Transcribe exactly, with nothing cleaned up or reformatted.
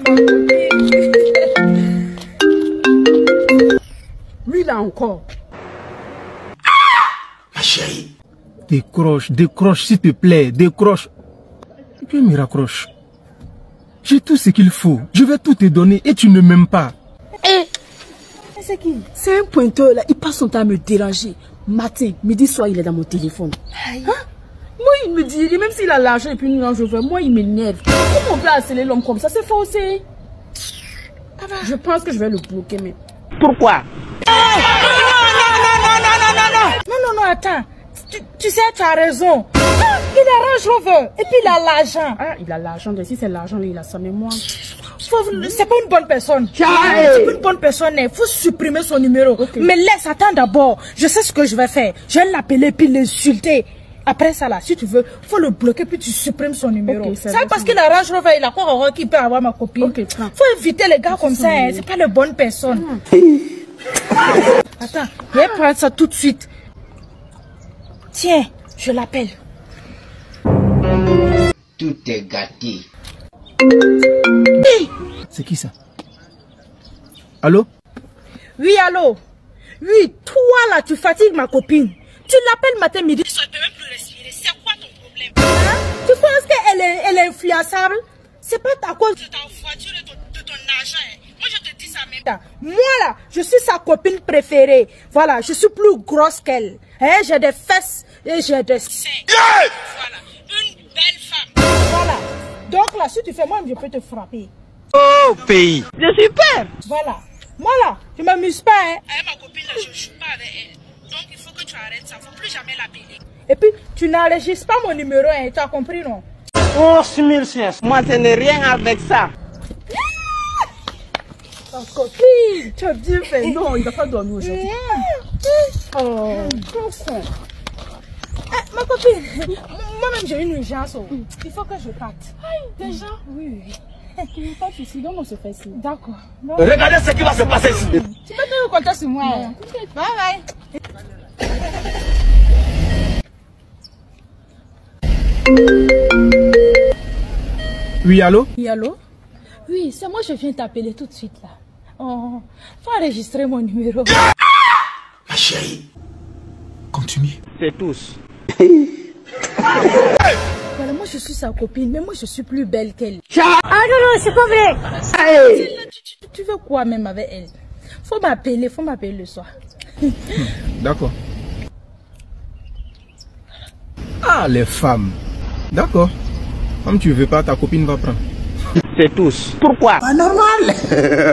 Lui là encore. Ma chérie. Décroche, décroche s'il te plaît, décroche. Que me raccroche. J'ai tout ce qu'il faut. Je vais tout te donner et tu ne m'aimes pas. Eh, c'est qui? C'est un pointeur là. Il passe son temps à me déranger. Matin, midi, soir, il est dans mon téléphone. Hein? Moi, il me dit, même s'il a l'argent et puis nous, je veux, moi, il m'énerve. Comment on peut harceler l'homme comme ça? C'est faux aussi. Je pense que je vais le bloquer, mais. Pourquoi? Non, non, non, non, non, non, non, non, non, non, attends. Tu, tu sais, tu as raison. Ah, il a Range Rover et puis il a l'argent. Ah, il a l'argent. Si c'est l'argent, il a ça, mais moi. C'est pas une bonne personne. C'est pas une bonne personne. Il faut supprimer son numéro. Okay. Mais laisse, attends d'abord. Je sais ce que je vais faire. Je vais l'appeler puis l'insulter. Après ça là, si tu veux, faut le bloquer puis tu supprimes son numéro. Okay, c'est parce qu'il a Range Rover, il a quoi qui peut avoir ma copine. Okay, faut éviter les gars comme ça. Hein. C'est pas les bonnes personnes. Mmh. Attends, je vais prendre ça tout de suite. Tiens, je l'appelle. Tout est gâté. C'est qui ça? Allô? Oui, allô? Oui, toi là, tu fatigues ma copine. Tu l'appelles matin, midi, soir, tu peux même plus respirer. C'est quoi ton problème? Hein? Tu penses qu'elle est, elle est influençable? C'est pas à cause de ta voiture et de, de ton argent. Hein. Moi, je te dis ça même. Moi là, je suis sa copine préférée. Voilà, je suis plus grosse qu'elle. Hein? J'ai des fesses et j'ai des seins. Yeah! Voilà, une belle femme. Voilà. Donc là, si tu fais moi, je peux te frapper. Oh, pays. Je suis peur. Voilà. Moi là, je m'amuse pas. Hein. Avec ma copine là, je joue pas avec elle. Donc il faut que tu arrêtes ça. Faut plus jamais l'appeler. Et puis, tu n'enregistres pas mon numéro. Hein. Tu as compris, non? Oh, mille six. Moi, ce n'est rien avec ça. Ta copine. Tu as bien fait. Non, il ne va pas dormir aujourd'hui. Oh, con. Eh, ma copine, moi-même j'ai une urgence. Oh. Il faut que je parte. Aïe, déjà? Oui, oui. Pas de soucis, donc on se fait ici. D'accord. Regardez ce qui va se passer ici. Tu peux te compter sur moi. Hein? Bye bye. Oui, allô? Oui, allô? Oui, c'est moi, je viens t'appeler tout de suite là. Oh, faut enregistrer mon numéro. Ma chérie, continue. c'est tous. Voilà, moi je suis sa copine, mais moi je suis plus belle qu'elle. Ah non, non, c'est pas vrai. Hey. Tu, tu, tu veux quoi même avec elle? Faut m'appeler, faut m'appeler le soir. D'accord. Ah, les femmes. D'accord. Comme tu veux pas, ta copine va prendre. C'est tous. Pourquoi? Pas normal.